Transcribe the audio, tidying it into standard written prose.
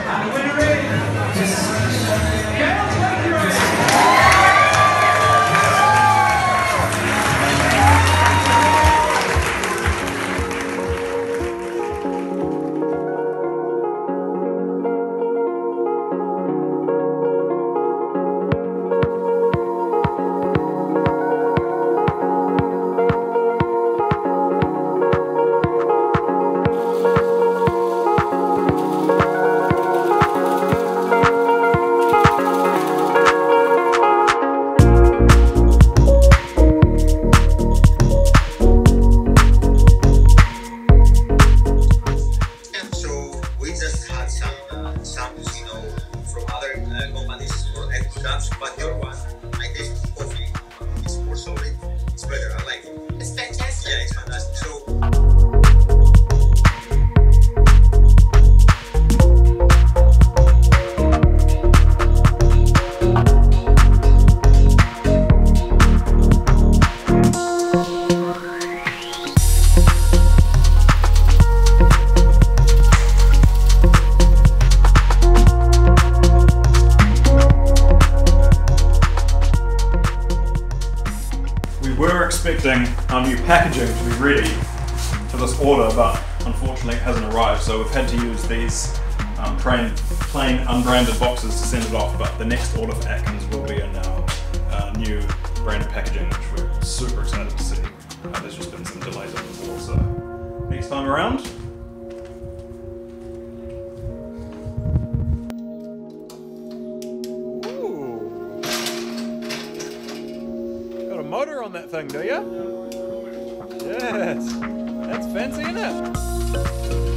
When you're ready, girls, make your ready. But your one, I taste coffee. It's more solid. It's better. I like it. It's fantastic. Yeah, it's fantastic. So. Expecting our new packaging to be ready for this order, but unfortunately it hasn't arrived, so we've had to use these plain unbranded boxes to send it off. But the next order for Atkins will be in our new branded packaging, which we're super excited to see. There's just been some delays on the board, so next time around. Motor on that thing, do you? Yes, that's fancy, isn't it?